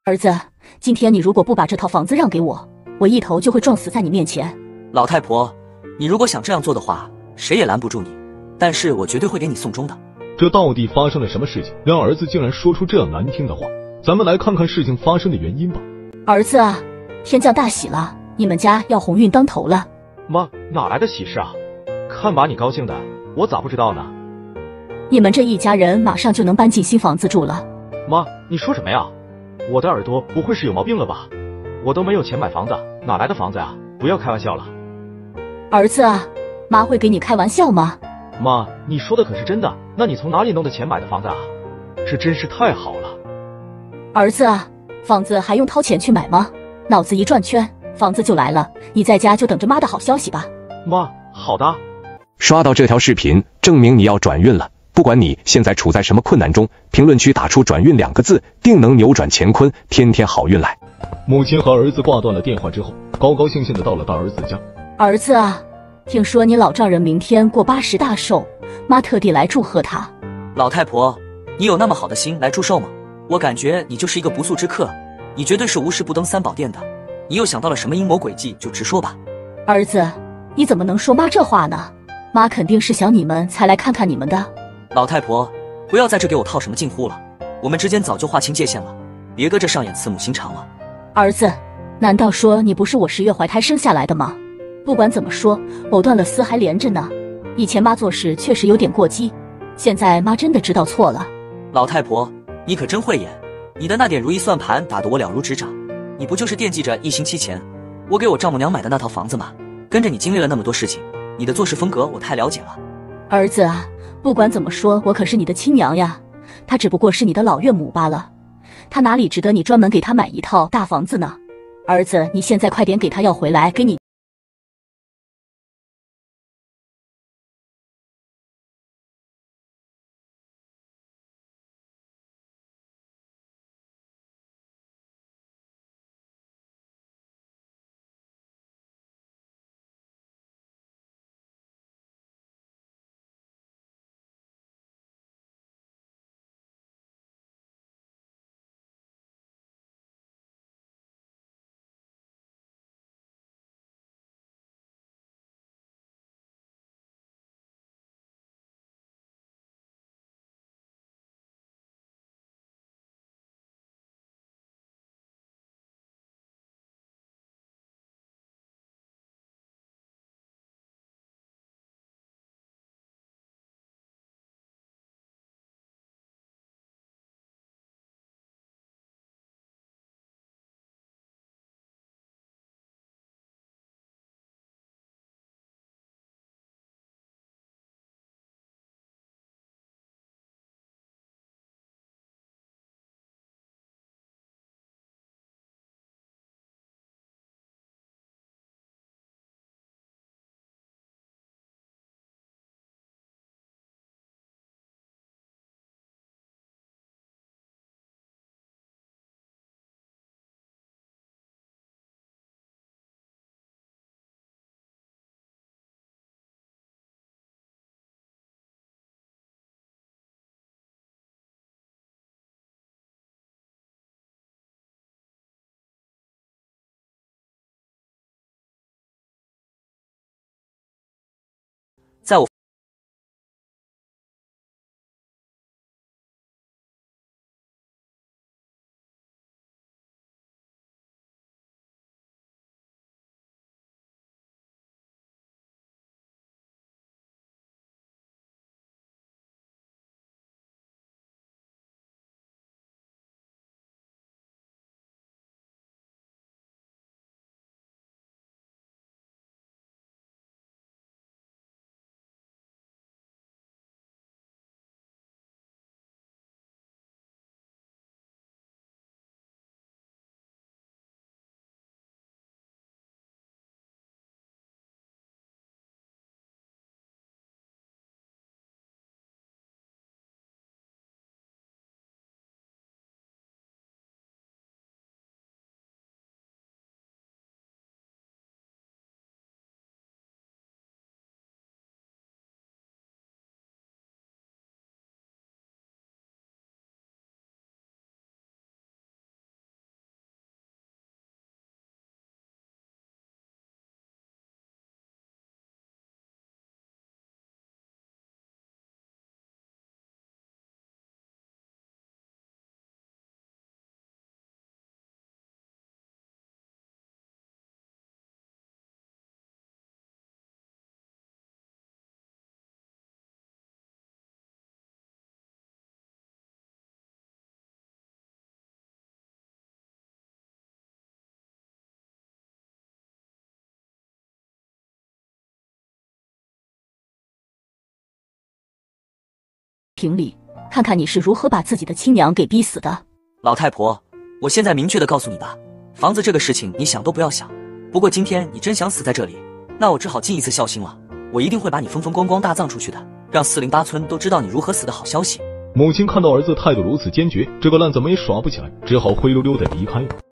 儿子，今天你如果不把这套房子让给我，我一头就会撞死在你面前。 老太婆，你如果想这样做的话，谁也拦不住你，但是我绝对会给你送终的。 这到底发生了什么事情，让儿子竟然说出这样难听的话？咱们来看看事情发生的原因吧。 儿子啊，天降大喜了，你们家要鸿运当头了。 妈，哪来的喜事啊？看把你高兴的，我咋不知道呢？ 你们这一家人马上就能搬进新房子住了。 妈，你说什么呀？我的耳朵不会是有毛病了吧？我都没有钱买房子，哪来的房子呀？不要开玩笑了。 儿子啊，妈会给你开玩笑吗？ 妈，你说的可是真的？那你从哪里弄的钱买的房子啊？这真是太好了。 儿子啊，房子还用掏钱去买吗？脑子一转圈，房子就来了，你在家就等着妈的好消息吧。 妈，好的。 刷到这条视频，证明你要转运了。不管你现在处在什么困难中，评论区打出转运2个字，定能扭转乾坤，天天好运来。 母亲和儿子挂断了电话之后，高高兴兴的到了大儿子家。 儿子啊，听说你老丈人明天过80大寿，妈特地来祝贺他。 老太婆，你有那么好的心来祝寿吗？我感觉你就是一个不速之客，你绝对是无事不登三宝殿的。你又想到了什么阴谋诡计，就直说吧。 儿子，你怎么能说妈这话呢？妈肯定是想你们才来看看你们的。 老太婆，不要在这给我套什么近乎了，我们之间早就划清界限了，别搁这上演慈母心肠了。 儿子，难道说你不是我10月怀胎生下来的吗？不管怎么说，藕断了丝还连着呢。以前妈做事确实有点过激，现在妈真的知道错了。 老太婆，你可真会演，你的那点如意算盘打得我了如指掌。你不就是惦记着1星期前我给我丈母娘买的那套房子吗？跟着你经历了那么多事情，你的做事风格我太了解了。 儿子啊，不管怎么说，我可是你的亲娘呀，她只不过是你的老岳母罢了，她哪里值得你专门给她买一套大房子呢？儿子，你现在快点给她要回来，给你评理，看看你是如何把自己的亲娘给逼死的。 老太婆，我现在明确的告诉你吧，房子这个事情你想都不要想。不过今天你真想死在这里，那我只好尽一次孝心了，我一定会把你风风光光大葬出去的，让408村都知道你如何死的好消息。 母亲看到儿子态度如此坚决，这个烂怎么也耍不起来，只好灰溜溜的离开了。